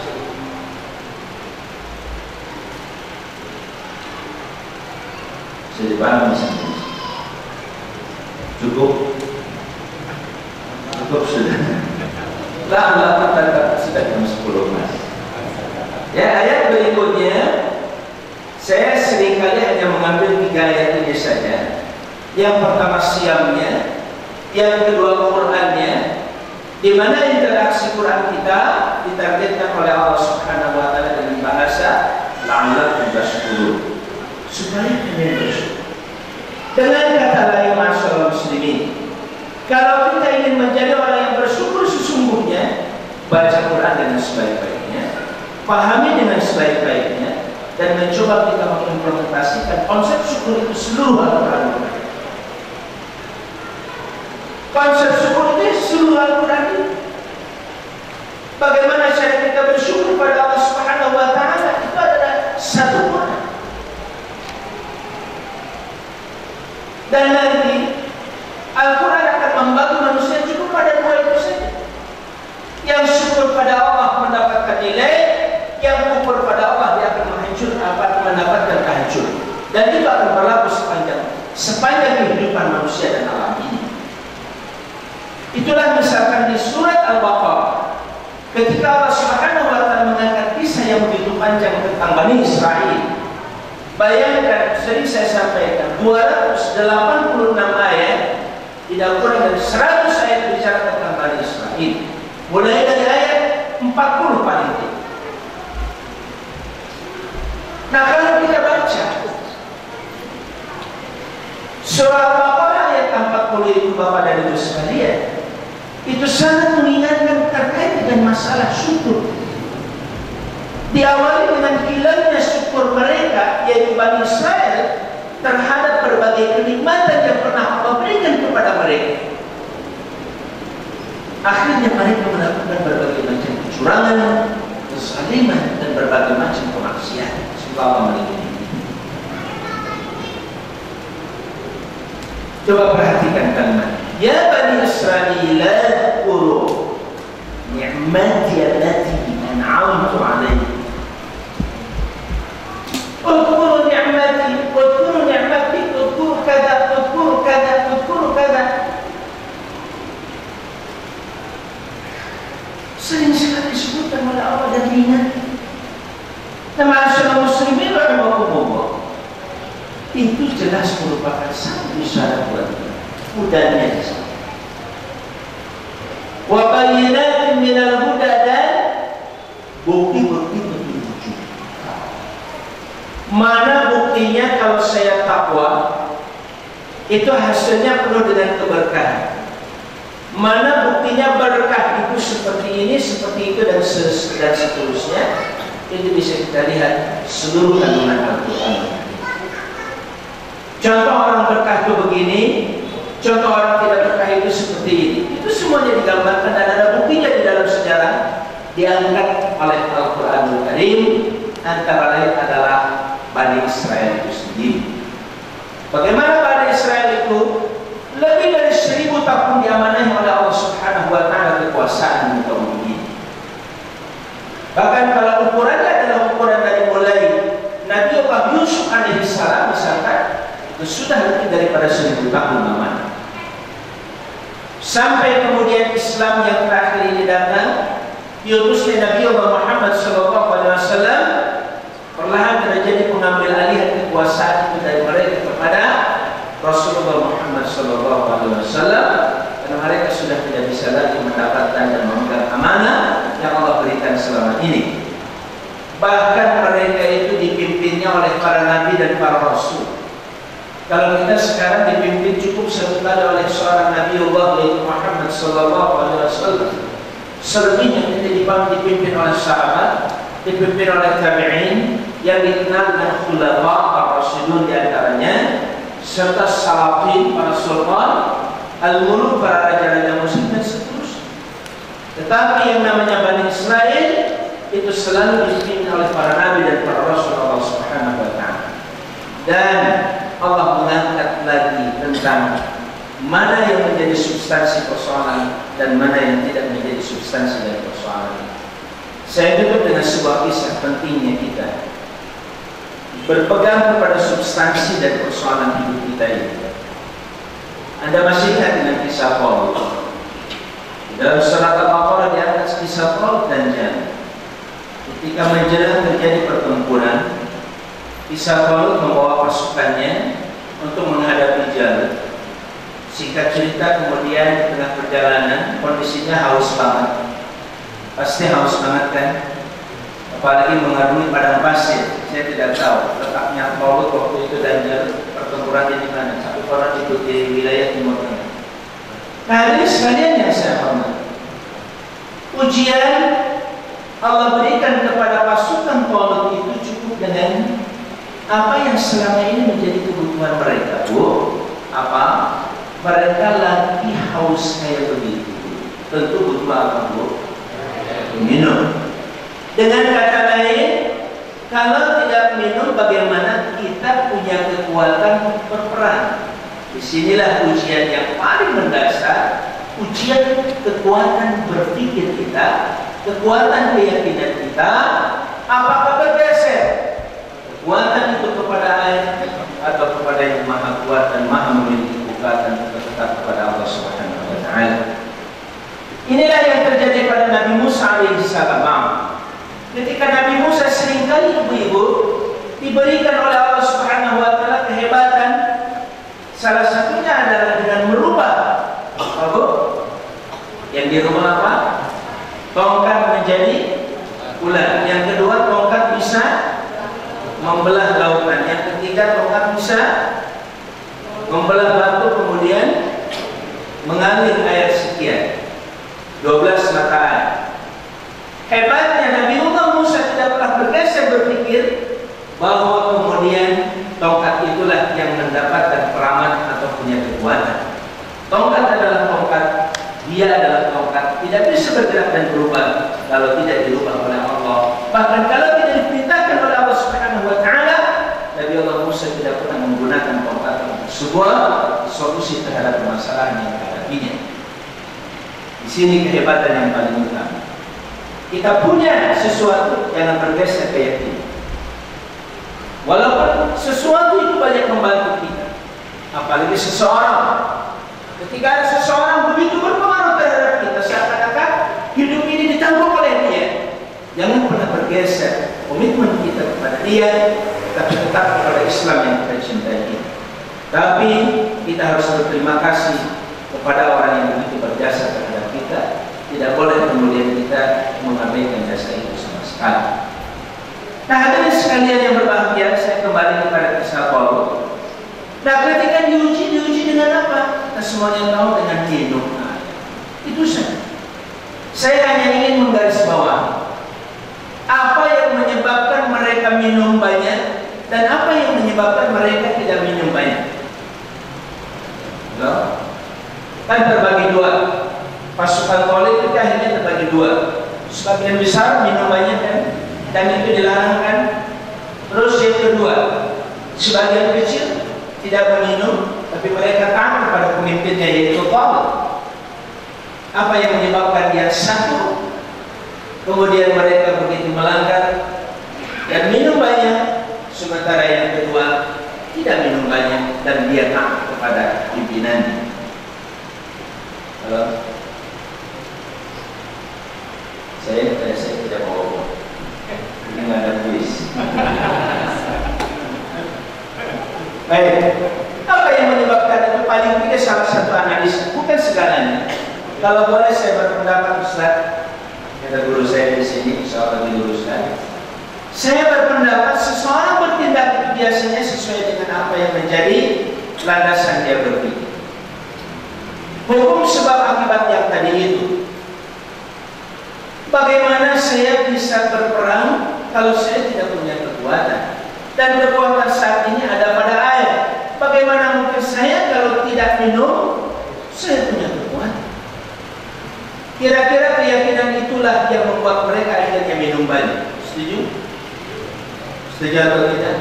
Sudah dipahami sendiri. Cukup, cukup sudah. Lah, lah kita sudah jam sepuluh mas. Ya, ayat berikutnya. Saya seringkali hanya mengambil tiga ayat ini saja. Yang pertama siamnya, yang kedua Qurannya, di mana interaksi Quran kita ditargetkan oleh Allah Subhanahu wa Ta'ala dengan bahasa la'allakum tashkurun, supaya kalian bersyukur. Dengan kata lain, masyaallah muslimin, kalau kita ingin menjadi orang yang bersyukur sesungguhnya, baca Quran dengan sebaik-baiknya, pahami dengan sebaik-baiknya, dan mencoba kita mengimplementasikan konsep syukur itu seluruh Al-Quran. Konsep syukur itu seluruh Al-Quran itu. Bagaimana cara kita bersyukur pada Allah Subhanahu wa Ta'ala, itu adalah satu Quran. Dan nanti Al-Quran akan membantu manusia cukup pada dua itu saja. Yang syukur pada Allah mendapatkan nilai, yang kufur pada Allah dia akan menghancur, apa mendapatkan kehancur. Dan itu akan berlaku sepanjang sepanjang kehidupan manusia dan alam ini. Itulah misalkan di surat Al-Baqarah, ketika Allah Subhanahu wa Ta'ala mengangkat kisah yang begitu panjang tentang Bani Israel. Bayangkan, sering saya sampaikan, dua ratus delapan puluh enam ayat, tidak kurang dari seratus ayat bicara tentang Bani Israel. Mulai dari ayat empat puluh paling tinggi. Nah, kalau kita baca surah Al-Baqarah ayat empat puluh itu, Bapak dan Ibu sekalian, itu sangat mengingatkan terkait dengan masalah syukur. Diawali dengan hilangnya syukur mereka, yaitu Bani Israel, terhadap berbagai kenikmatan yang pernah Allah berikan kepada mereka. Akhirnya mereka melakukan berbagai macam kecurangan, kezaliman, dan berbagai macam kemaksiatan. Semoga melindungi. Coba perhatikan kalimat. Ya Bani Israel, adkuru ni'mati allati an'amtu 'alaikum. Udkuru ni'mati, udkuru ni'mati, udkuru kada, udkuru kada, udkuru kada. Sering sekali disebutkan oleh Allah dan diingat. Nama masyarakat muslimin rahimahumullah, itu jelas merupakan satu isyarat buat kita. Mudahnya wa bayyinatin minal huda, dan bukti-bukti petunjuk. Mana buktinya kalau saya takwa itu hasilnya penuh dengan keberkahan? Mana buktinya berkah itu seperti ini, seperti itu, dan, dan seterusnya? Itu bisa kita lihat seluruh kandungan Al-Quran. Contoh orang berkah itu begini, contoh orang tidak berkah itu seperti ini. Itu semuanya digambarkan dan ada buktinya di dalam sejarah, diangkat oleh Al-Quranul Karim. Antara lain adalah Bani Israel itu sendiri. Bagaimana Bani Israel itu lebih dari seribu tahun diamanahi oleh Allah Subhanahu wa Ta'ala kekuasaan di kaum ini. Bahkan kalau ukurannya adalah ukuran dari mulai Nabi Allah Yusuf alaihissalam misalkan, itu sudah lebih daripada seribu tahun lamanya. Sampai kemudian Islam yang terakhir ini datang, diutusnya Nabi Allah Muhammad Sallallahu Alaihi Wasallam, perlahan terjadi pengambil alihan kekuasaan itu dari mereka kepada Rasulullah Muhammad Sallallahu Alaihi Wasallam, karena mereka sudah tidak bisa lagi mendapatkan dan memegang amanah yang Allah berikan selama ini. Bahkan mereka itu dipimpinnya oleh para nabi dan para rasul. Kalau kita sekarang dipimpin cukup satu kali oleh seorang Nabi Allah yaitu Muhammad Sallallahu Alaihi Wasallam. Selebihnya kita dipimpin oleh sahabat, dipimpin oleh tabi'in yang dikenal dengan khulafa ar-rasyidun, di antaranya serta Salatin, para sultan, Al-Muluk, para raja-raja muslim, dan seterusnya. Tetapi yang namanya Bani Israel itu selalu dipimpin oleh para nabi dan para rasul Allah Subhanahu wa taala. Dan Allah mengangkat lagi tentang mana yang menjadi substansi persoalan dan mana yang tidak menjadi substansi dari persoalan. Saya tutup dengan sebuah kisah pentingnya kita berpegang kepada substansi dari persoalan hidup kita ini. Anda masih ingat dengan kisah Paul? Dalam surat Al-Baqarah diangkat kisah Paul dan Jan. Ketika menjelang terjadi pertempuran, kisah Paul membawa pasukannya untuk menghadapi Jalut. Singkat cerita, kemudian di tengah perjalanan kondisinya haus banget. Pasti haus banget kan? Apalagi mengarungi padang pasir. Saya tidak tahu letaknya Paulus waktu itu dan pertempuran di mana. Tapi orang itu di wilayah Timur Tengah. Nah, ini sekalian yang saya hormati. Ujian Allah berikan kepada pasukan Paulus itu cukup dengan apa yang selama ini menjadi kebutuhan mereka, Bu. Apa? Mereka lagi haus kayak begitu. Tentu butuh apa, Bu? Minum. Dengan kata lain, kalau tidak minum, bagaimana kita punya kekuatan berperang? Disinilah ujian yang paling mendasar, ujian kekuatan berpikir kita, kekuatan keyakinan kita. Apakah bergeser kekuatan itu kepada air atau kepada yang maha kuat dan maha memiliki kekuatan untuk tetap kepada Allah Subhanahu wa taala? Inilah yang terjadi pada Nabi Musa alaihissalam. Ketika Nabi Musa seringkali ibu-ibu diberikan oleh Allah Subhanahu wa taala kehebatan, salah satunya adalah dengan merubah apa? Yang dirubah apa? Tongkat menjadi ular. Yang kedua, tongkat bisa membelah lautan. Yang ketiga, tongkat bisa membelah batu kemudian mengalir air sekian. dua belas mata air. Hebatnya Nabi Musa tidak pernah bergeser berpikir bahwa kemudian tongkat itulah yang mendapatkan keramat atau punya kekuatan. Tongkat adalah tongkat, dia adalah tongkat, tidak bisa bergerak dan berubah kalau tidak dirubah oleh Allah. Bahkan kalau tidak diperintahkan oleh Allah Subhanahu wa taala, Nabi Allah Musa tidak pernah menggunakan tongkat untuk sebuah solusi terhadap permasalahan yang dihadapinya. Di sini kehebatan yang paling utama. Kita punya sesuatu, jangan bergeser keyakinan. Walaupun sesuatu itu banyak membantu kita, apalagi seseorang. Ketika ada seseorang begitu berpengaruh terhadap kita, seakan-akan hidup ini ditanggung oleh dia, jangan pernah bergeser komitmen kita kepada dia, tapi tetap kepada Islam yang kita cintai. Tapi kita harus berterima kasih kepada orang yang begitu berjasa terhadap kita. Tidak boleh kemudian kita mengabaikan jasa itu sama sekali. Nah, hadirin sekalian yang berbahagia, saya kembali kepada kisah Paulus. Nah, ketika diuji, diuji dengan apa? Kita semuanya tahu, dengan minum air. Itu saja. Saya hanya ingin menggarisbawahi apa yang menyebabkan mereka minum banyak dan apa yang menyebabkan mereka tidak minum banyak. Loh? Kan terbagi dua. Pasukan Paulus itu akhirnya terbagi dua. Sebagian besar minum banyak kan, dan itu dilarang kan. Terus yang kedua, sebagian kecil tidak meminum, tapi mereka taat kepada pemimpinnya yaitu Paulus. Apa yang menyebabkan dia satu, kemudian mereka begitu melanggar dan minum banyak, sementara yang kedua tidak minum banyak dan dia taat kepada pimpinannya. Halo? Saya, saya tidak mau ngomong. Ini nggak ada kuis. Baik, apa yang menyebabkan itu? Paling tidak salah satu analis, bukan segalanya. Kalau boleh saya berpendapat, Ustaz, ada guru saya di sini, insya Allah diluruskan. Saya berpendapat seseorang bertindak itu biasanya sesuai dengan apa yang menjadi landasan dia berpikir. Hukum sebab akibat yang tadi itu. Bagaimana saya bisa berperang kalau saya tidak punya kekuatan? Dan kekuatan saat ini ada pada air. Bagaimana mungkin minum, saya punya kekuatan. Kira-kira keyakinan itulah yang membuat mereka akhirnya minum banyak. Setuju? Setuju atau tidak?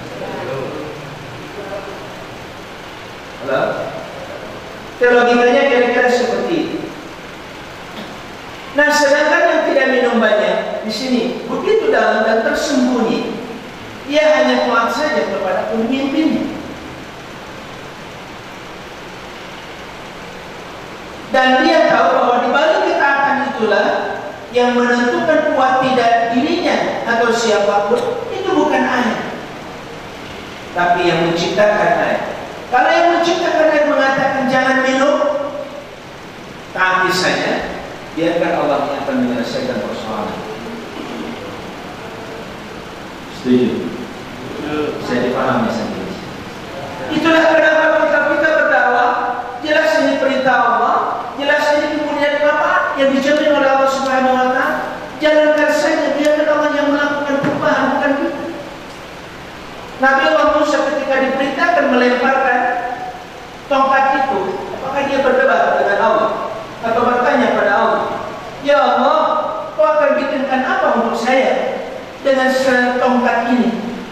Halo? Logikanya kira-kira seperti itu. Nah, sedangkan yang tidak minum banyak di sini begitu dalam dan tersembunyi, ia hanya kuat saja kepada pemimpinnya. Dan dia tahu bahwa di balik ketaatan itulah yang menentukan kuat tidak dirinya atau siapapun, itu bukan air, tapi yang menciptakan air. Kalau yang menciptakan air mengatakan jangan minum, taati saja, biarkan Allah yang akan menyelesaikan persoalan. Setuju? Saya dipahami sendiri. Itulah kenapa kita kita berdakwah. Jelas ini perintah Allah, jelas ini kemudian apa yang dijamin oleh Allah Subhanahu Wa Taala. Jalankan saja, biarkan Allah yang melakukan perubahan, bukan kita. Nabi Allah Musa ketika diperintahkan melemparkan tongkat itu, apakah dia berdebat dengan Allah atau bertanya pada Allah, ya Allah, kau akan bikinkan apa untuk saya dengan setongkat ini?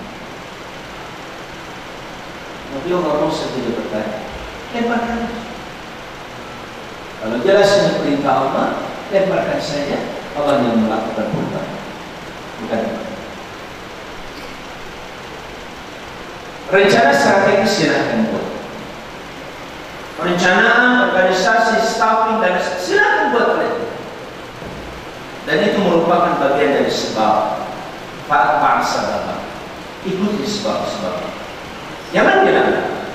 Nabi Allah Musa tidak bertanya, lemparkan. Kalau jelas ini perintah Allah, lemparkan saja. Allah yang melakukan perubahan, bukan kita. Rencana strategis silahkan buat. Perencanaan, organisasi, staffing, dan silahkan buat mereka. Dan itu merupakan bagian dari sebab Pak sabab. Ikuti sebab-sebab. Jangan bilang.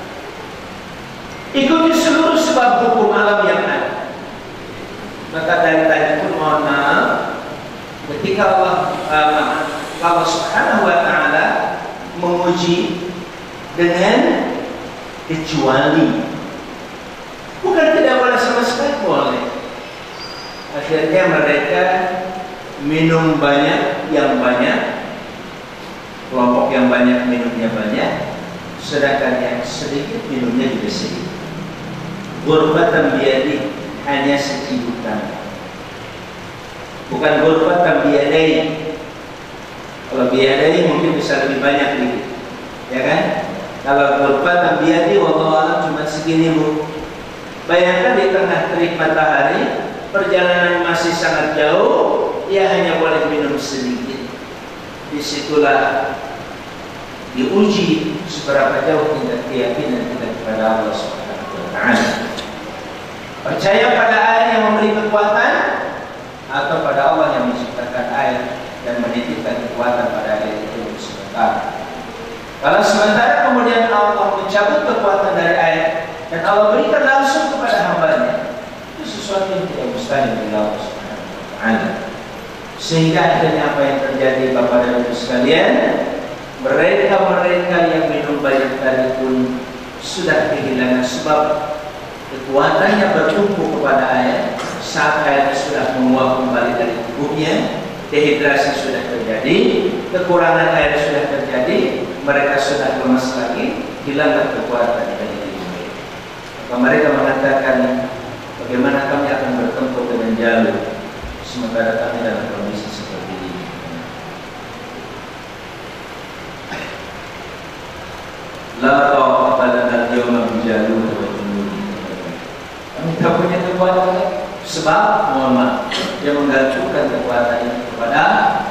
Ikuti seluruh sebab hukum alam yang ada. Maka dari tadi pun mohon maaf, ketika Allah uh, Allah Subhanahu Wa Taala menguji dengan kecuali, bukan tidak boleh sama sekali, boleh. Akhirnya mereka minum banyak, yang banyak, kelompok yang banyak minumnya banyak, sedangkan yang sedikit minumnya juga sedikit. Gurbatan biyadi, hanya seciduk tangan. Bukan gurbatan biyadai. Kalau biyadai mungkin bisa lebih banyak dikit, ya kan? Kalau gurbatan biyadi, wallahu a'lam, cuma segini bu. Bayangkan di tengah terik matahari, perjalanan masih sangat jauh, ia hanya boleh minum sedikit. Disitulah diuji seberapa jauh tingkat keyakinan kita kepada Allah Subhanahu Wa Taala. Percaya pada air yang memberi kekuatan, atau pada Allah yang menciptakan air dan menitipkan kekuatan pada air itu sementara. Kalau sementara kemudian Allah mencabut kekuatan dari air dan Allah berikan langsung kepada hambanya, itu sesuatu yang tidak mustahil bagi Allah Subhanahu Wa Taala. Sehingga akhirnya apa yang terjadi Bapak dan Ibu sekalian, mereka-mereka yang minum banyak tadi pun sudah kehilangan sebab kekuatannya bertumpu kepada air. Saat airnya sudah menguap kembali dari tubuhnya, dehidrasi sudah terjadi, kekurangan air sudah terjadi, mereka sudah lemas lagi, hilang kekuatan dari diri mereka. Maka mereka mengatakan, bagaimana kami akan bertempur dengan jalur sementara kami dalam kondisi seperti ini. La taqata lana al-yawma bijalur wa junudi. Kami tak punya kekuatan, sebab mohon maaf, dia menggantungkan kekuatannya kepada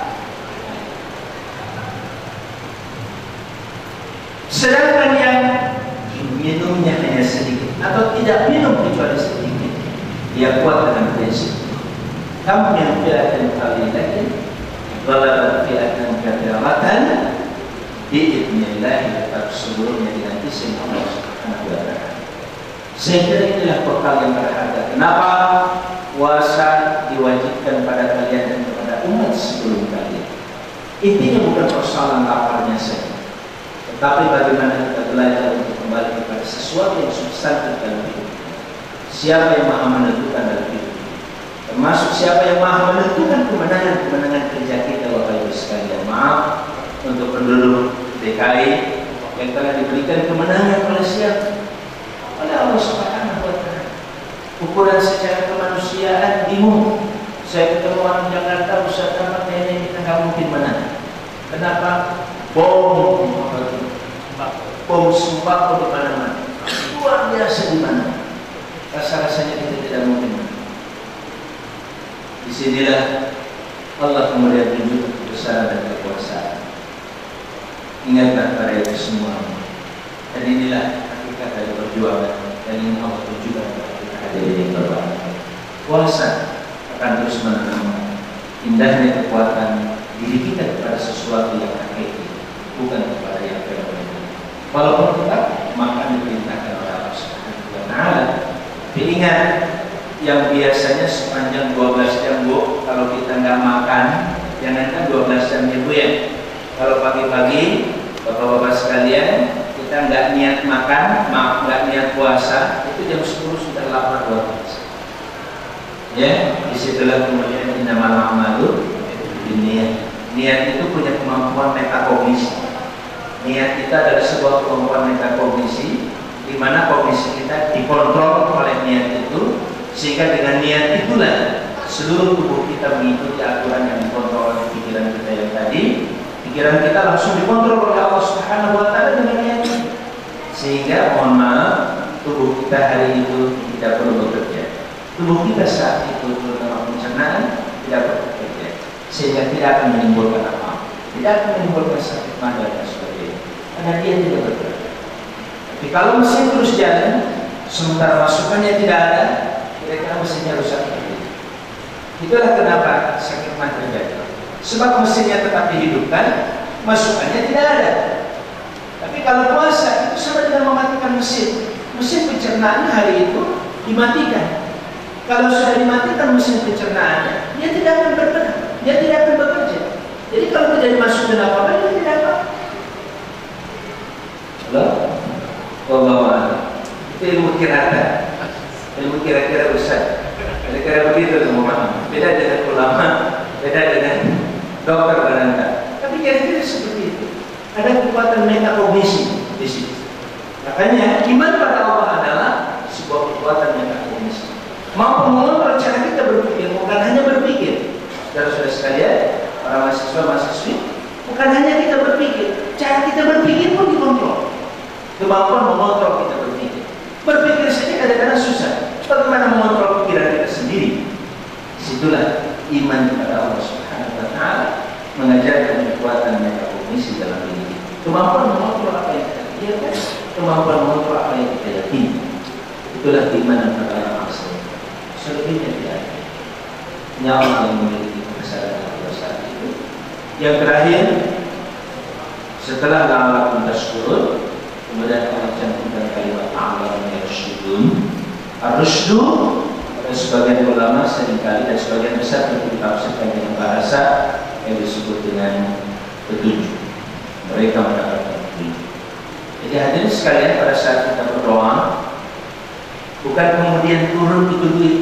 sedangkan yang minumnya hanya sedikit atau tidak minum kecuali sedikit, dia kuat dengan prinsip. Kamu yang fi'atan qalilatin wala fi'atan katsiratan bi'idznillah, tetap sebelumnya dengan izin Allah Subhanahu Wa Taala. Sehingga inilah bekal yang berharga. Kenapa puasa diwajibkan pada kalian dan kepada umat sebelum kalian? Intinya bukan persoalan laparnya saja, tetapi bagaimana kita belajar untuk kembali kepada sesuatu yang substantif dalam hidup. Siapa yang maha menentukan dalam hidup, termasuk siapa yang maha menentukan kemenangan-kemenangan kerja kita, Bapak Ibu sekalian. Maaf untuk penduduk D K I yang telah diberikan kemenangan oleh siapa? Oleh Allah Subhanahu ukuran secara kemanusiaan bingung. Saya ketemu orang Jakarta, Ustaz Ahmad, kayaknya kita nggak mungkin menang. Kenapa? Bom, bom sembako di mana-mana, luar biasa di mana. Rasa-rasanya kita tidak mungkin menang. Disinilah Allah kemudian tunjuk kebesaran dan kekuasaan. Ingatlah pada itu semua. Dan inilah hakikat dari perjuangan dan ini Allah tunjukkan kepada kita hadirin yang berbahagia. Puasa akan terus menanamkan indahnya kekuatan diri kita kepada sesuatu yang hakiki, bukan kepada yang fenomena. Walaupun kita makan diperintahkan oleh Allah Subhanahu wa Ta'ala. Ingat, yang biasanya sepanjang dua belas jam bu, kalau kita nggak makan, jangankan dua belas jam ya bu ya. Kalau pagi-pagi, bapak-bapak sekalian, kita nggak niat makan, maaf nggak niat puasa, itu jam sepuluh sudah lapar luar biasa. Ya, disitulah kemudian innamal a'malu binniyat. Niat itu punya kemampuan metakognisi. Niat kita adalah sebuah kemampuan metakognisi, di mana kognisi kita dikontrol oleh niat itu, sehingga dengan niat itulah seluruh tubuh kita mengikuti aturan yang dikontrol oleh pikiran kita yang tadi. Pikiran kita langsung dikontrol oleh Allah Subhanahu wa Ta'ala dengan niat itu, sehingga mohon maaf tubuh kita hari itu tidak perlu bekerja. Tubuh kita saat itu terutama pencernaan tidak perlu bekerja, sehingga tidak akan menimbulkan apa, tidak akan menimbulkan sakit mata dan sebagainya, karena dia tidak bekerja. Tapi kalau mesin terus jalan, sementara masukannya tidak ada, kira-kira mesinnya rusak lagi. Itulah kenapa sakit mah terjadi. Sebab mesinnya tetap dihidupkan, masukannya tidak ada. Tapi kalau puasa itu sama dengan mematikan mesin. Mesin pencernaan hari itu dimatikan. Kalau sudah dimatikan mesin pencernaannya, dia tidak akan bergerak, dia tidak akan bekerja. Jadi kalau tidak dimasukkan apa-apa, dia tidak apa. Halo, Allah, itu ilmu kirata, ilmu kira-kira besar. Kira-kira begitu teman-teman. Beda dengan ulama, beda dengan dokter barangkali. Tapi kira-kira seperti itu. Ada kekuatan metakognisi di situ. Makanya iman pada Allah adalah sebuah kekuatan metakognisi. Mampu mengontrol cara kita berpikir, bukan hanya berpikir. Saudara-saudara sekalian, para mahasiswa-mahasiswi, bukan hanya kita berpikir, cara kita berpikir pun dikontrol. Kemampuan mengontrol kita berpikir. Berpikir saja kadang-kadang susah. Bagaimana mengontrol pikiran kita sendiri? Disitulah iman kepada Allah Subhanahu wa Ta'ala mengajarkan kekuatan metakognisi dalam diri. Kemampuan mengontrol apa yang kita pikirkan, kemampuan mengontrol apa yang kita yakini. Itulah keimanan kepada Allah. Selebihnya tidak ada. Hanya Allah yang memiliki kebesaran dan kekuasaan itu. Yang terakhir, setelah la'allakum tashkurun, kemudian Allah cantumkan kalimat a'lamu yarsyudun. Ar-rusydu, sebagian ulama seringkali dan sebagian besar itu ditafsirkan dengan bahasa yang disebut dengan petunjuk. Mereka mendapatkan petunjuk. Jadi hadirin sekalian, pada saat kita berdoa, bukan kemudian turun itu duit.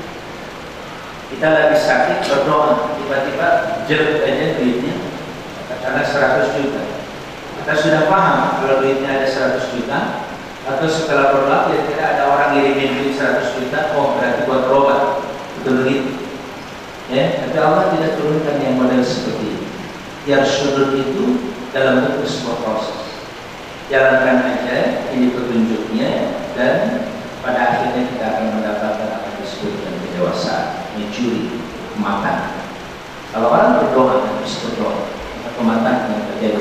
Kita lagi sakit berdoa, tiba-tiba jeruk aja duitnya, katakanlah seratus juta. Kita sudah paham kalau duitnya ada seratus juta, atau setelah berdoa kira-kira ada orang ngirimin duit seratus juta, oh berarti buat berobat, betul begitu. Ya, tapi Allah tidak turunkan yang model seperti itu. Yarsyudun itu dalam bentuk sebuah proses. Jalankan aja, ini petunjuknya, dan pada akhirnya kita akan mendapatkan apa yang disebut dengan kedewasaan, mencuri, kematangan. Kalau orang berdoa, harus berdoa, maka kematangan yang terjadi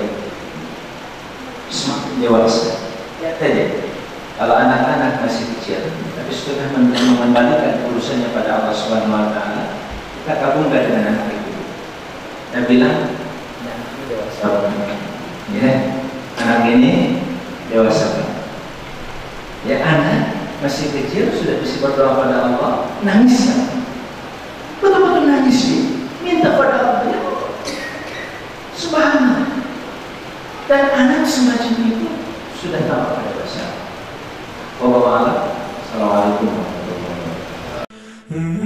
semakin dewasa. Ya tadi, kalau anak-anak masih kecil, tapi sudah mengembalikan urusannya pada Allah Subhanahu wa Ta'ala, kita kagumkan dengan anak itu dan bilang, ya, ini dewasa. Ya, anak ini dewasa. Ya, anak masih kecil sudah bisa berdoa pada Allah, nangis, betul-betul nangis sih, minta pada Allah, ya Allah, subhanallah. Dan anak semacam itu sudah tahu pada dasar. Wallahualam. Assalamualaikum warahmatullahi wabarakatuh.